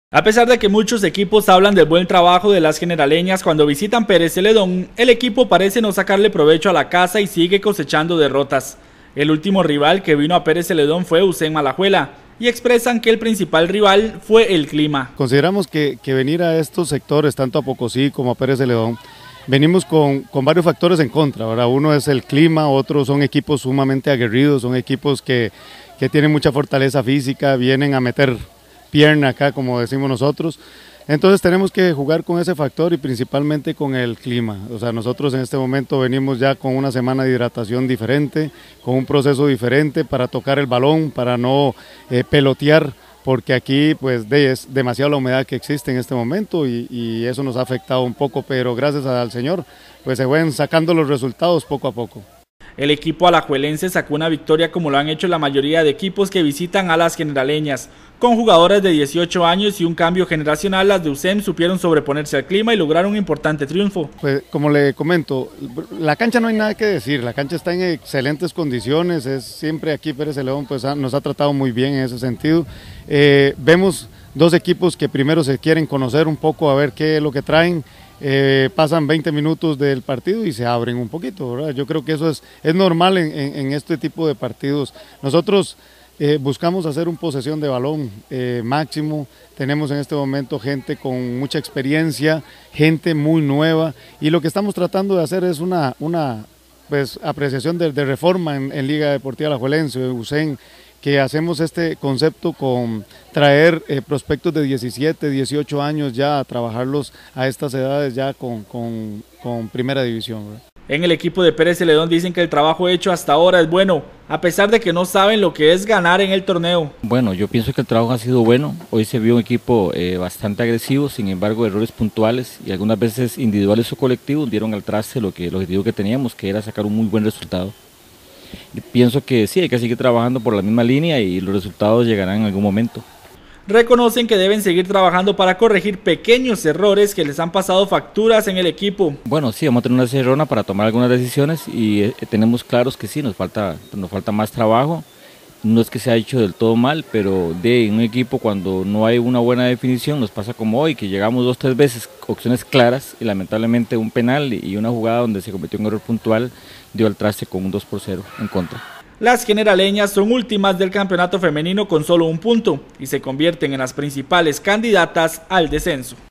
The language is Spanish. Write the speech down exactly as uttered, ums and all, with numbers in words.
A pesar de que muchos equipos hablan del buen trabajo de las generaleñas cuando visitan Pérez Celedón, el equipo parece no sacarle provecho a la casa y sigue cosechando derrotas. El último rival que vino a Pérez Celedón fue U C E M Alajuela y expresan que el principal rival fue el clima. Consideramos que, que venir a estos sectores, tanto a Pocosí como a Pérez Celedón, venimos con, con varios factores en contra, ¿verdad? Uno es el clima, otros son equipos sumamente aguerridos, son equipos que, que tienen mucha fortaleza física, vienen a meter pierna acá, como decimos nosotros. Entonces tenemos que jugar con ese factor y principalmente con el clima. O sea, nosotros en este momento venimos ya con una semana de hidratación diferente, con un proceso diferente para tocar el balón, para no eh, pelotear, porque aquí pues de, es demasiada la humedad que existe en este momento y, y eso nos ha afectado un poco, pero gracias al Señor pues se van sacando los resultados poco a poco. El equipo alajuelense sacó una victoria como lo han hecho la mayoría de equipos que visitan a las generaleñas. Con jugadores de dieciocho años y un cambio generacional, las de U C E M supieron sobreponerse al clima y lograr un importante triunfo. Pues como le comento, la cancha no hay nada que decir, la cancha está en excelentes condiciones, es siempre aquí Pérez Celedón pues nos ha tratado muy bien en ese sentido. Eh, vemos dos equipos que primero se quieren conocer un poco a ver qué es lo que traen. Eh, pasan veinte minutos del partido y se abren un poquito, ¿verdad? Yo creo que eso es, es normal en, en, en este tipo de partidos. Nosotros eh, buscamos hacer un posesión de balón eh, máximo, tenemos en este momento gente con mucha experiencia, gente muy nueva y lo que estamos tratando de hacer es una, una pues, apreciación de, de reforma en, en Liga Deportiva Alajuelense, U C E M, que hacemos este concepto con traer eh, prospectos de diecisiete, dieciocho años ya a trabajarlos a estas edades ya con, con, con primera división, ¿verdad? En el equipo de Pérez Celedón dicen que el trabajo hecho hasta ahora es bueno, a pesar de que no saben lo que es ganar en el torneo. Bueno, yo pienso que el trabajo ha sido bueno, hoy se vio un equipo eh, bastante agresivo, sin embargo errores puntuales y algunas veces individuales o colectivos dieron al traste lo que, el objetivo que teníamos, que era sacar un muy buen resultado. Yo pienso que sí, hay que seguir trabajando por la misma línea y los resultados llegarán en algún momento. Reconocen que deben seguir trabajando para corregir pequeños errores que les han pasado facturas en el equipo. Bueno, sí, vamos a tener una cerrona para tomar algunas decisiones y eh, tenemos claros que sí, nos falta, nos falta más trabajo. No es que se ha hecho del todo mal, pero de un equipo cuando no hay una buena definición, nos pasa como hoy, que llegamos dos o tres veces, opciones claras, y lamentablemente un penal y una jugada donde se cometió un error puntual dio al traste con un dos por cero en contra. Las generaleñas son últimas del campeonato femenino con solo un punto y se convierten en las principales candidatas al descenso.